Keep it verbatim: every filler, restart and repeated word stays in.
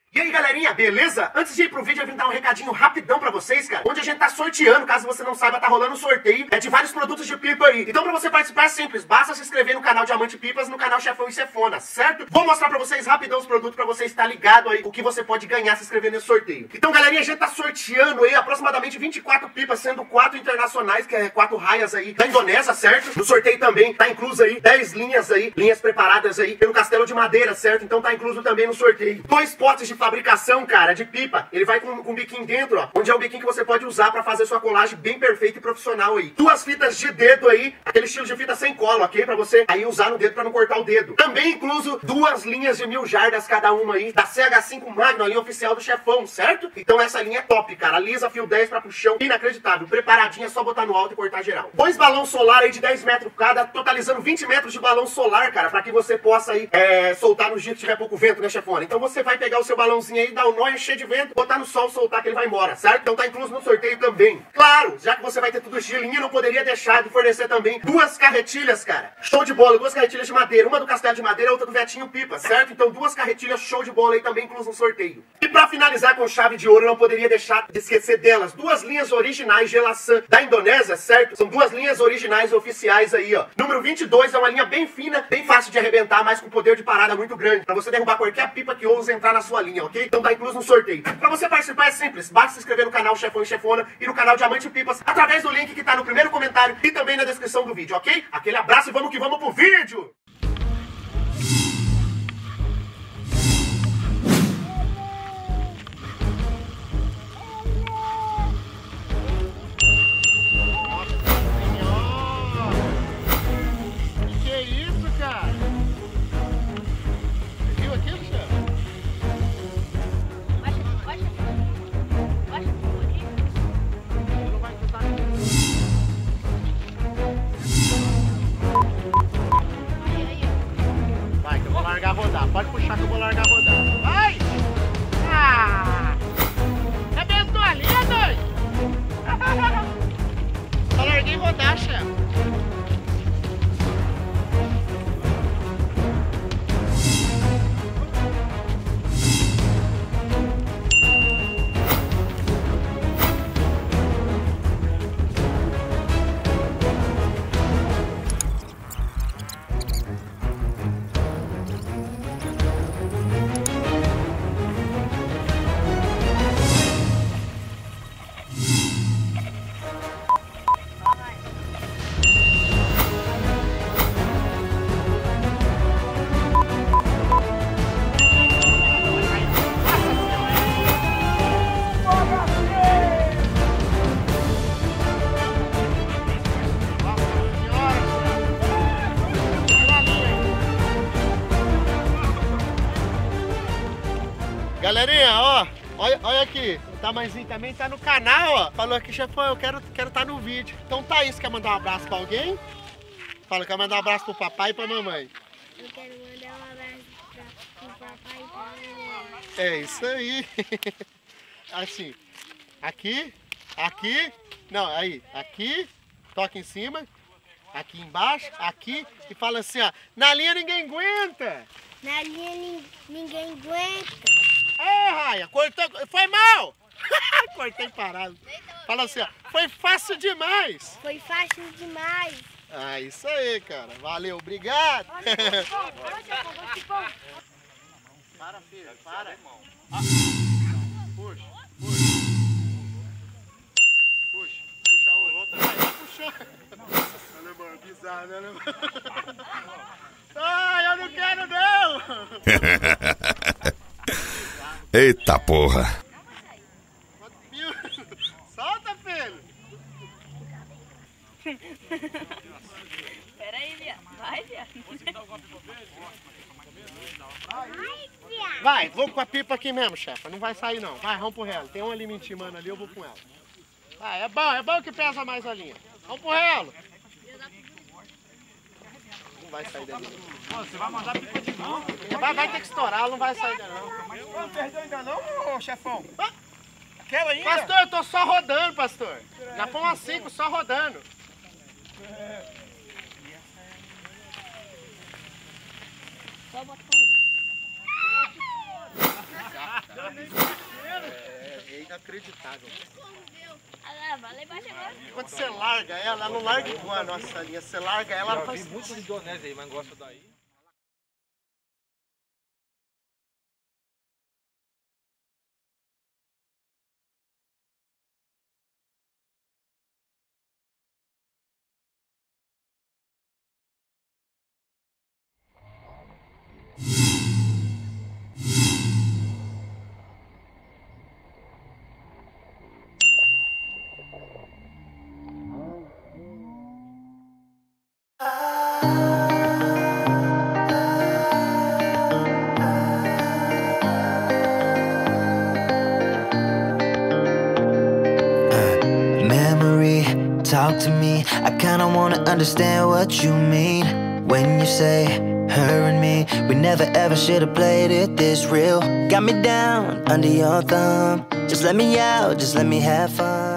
E aí galerinha, beleza? Antes de ir pro vídeo eu vim dar um recadinho rapidão pra vocês, cara. Onde a gente tá sorteando, caso você não saiba, tá rolando um sorteio é de vários produtos de pipa aí. Então pra você participar é simples, basta se inscrever no canal Diamante Pipas, no canal Chefão e Chefona, certo? Vou mostrar pra vocês rapidão os produtos pra você estar ligado aí, o que você pode ganhar se inscrever nesse sorteio. Então galerinha, a gente tá sorteando aí aproximadamente vinte e quatro pipas, sendo quatro internacionais, que é quatro raias aí da Indonésia, certo? No sorteio também tá incluso aí dez linhas aí, linhas preparadas aí pelo Castelo de Madeira, certo? Então tá incluso também no sorteio. Dois potes de fabricação, cara. Cara, de pipa, ele vai com, com um biquinho dentro, ó, onde é o biquinho que você pode usar pra fazer sua colagem bem perfeita e profissional aí. Duas fitas de dedo aí, aquele estilo de fita sem cola, ok? Pra você aí usar no dedo pra não cortar o dedo. Também incluso duas linhas de mil jardas cada uma aí, da C H cinco Magno, a linha oficial do Chefão, certo? Então essa linha é top, cara, lisa, fio dez pra puxão, inacreditável, preparadinha, é só botar no alto e cortar geral. Dois balões solar aí de dez metros cada, totalizando vinte metros de balão solar, cara, pra que você possa aí é, soltar no dia que tiver pouco vento, né, Chefona? Então você vai pegar o seu balãozinho aí, dar um nó, encher de vento, botar no sol, soltar que ele vai embora, certo? Então tá incluso no sorteio também. Claro, já que você vai ter tudo isso de linha, não poderia deixar de fornecer também duas carretilhas, cara. Show de bola, duas carretilhas de madeira, uma do Castelo de Madeira, outra do Vetinho Pipa, certo? Então duas carretilhas show de bola aí também incluso no sorteio. E pra finalizar com chave de ouro, não poderia deixar de esquecer delas, duas linhas originais Gelassan da Indonésia, certo? São duas linhas originais oficiais aí, ó. Número vinte e dois é uma linha bem fina, bem fácil de arrebentar, mas com poder de parada muito grande, pra você derrubar qualquer pipa que ouse entrar na sua linha, ok? Então tá incluso no sorteio. Pra você participar é simples, basta se inscrever no canal Chefão e Chefona e no canal Diamante Pipas através do link que tá no primeiro comentário e também na descrição do vídeo, ok? Aquele abraço e vamos que vamos pro vídeo! Pode puxar que eu vou largar rodar. Vai! Ah! Arrebentou ali, doido! Só larguei rodar, chefe. Galerinha, ó, olha, olha aqui, o tamanhozinho também tá no canal, ó. Falou aqui, Chefão, eu quero quero estar tá no vídeo. Então tá isso, quer mandar um abraço pra alguém? Fala, quer mandar um abraço pro papai e pra mamãe. Eu quero mandar um abraço pra, pro papai e pra mamãe. É isso aí. Assim, aqui, aqui, não, aí, aqui, toca em cima, aqui embaixo, aqui, e fala assim, ó, na linha ninguém aguenta. Na linha ninguém aguenta. É, Raia, cortou, foi mal! Cortei parado. Fala assim, ó, foi fácil demais. Foi fácil demais. Ah, isso aí, cara. Valeu, obrigado. Para, filho, para. Ah. Puxa, puxa. Puxa, puxa a outra. Vai, puxa. Olha, mano, bizarro, né, mano? Ai, eu não quero, não! Eita porra! Solta, filho! Pera aí, viado. Vai, viado. Vai, vou com a pipa aqui mesmo, chefe. Não vai sair, não. Vai, vamos pro relo. Tem uma ali me intimando ali, eu vou com ela. Vai, é bom, é bom que pesa mais a linha. Vamos pro relo. Não vai sair dali. Você vai mandar pipa de novo? Vai, vai ter que estourar, não vai sair dali, não. Não perdeu ainda não, ô, chefão? Aquela ainda? Pastor, eu tô só rodando, pastor. Já foi umas cinco só rodando. Só botar um. É inacreditável. Ah, vai lá embaixo agora. Quando você larga ela, ela não larga igual a nossa linha. Você larga ela, ela Já faz... vi muitos indonésios aí, mas gosta daí. Talk to me, I kinda wanna understand what you mean when you say her and me. We never ever should've played it this real. Got me down under your thumb. Just let me out, just let me have fun.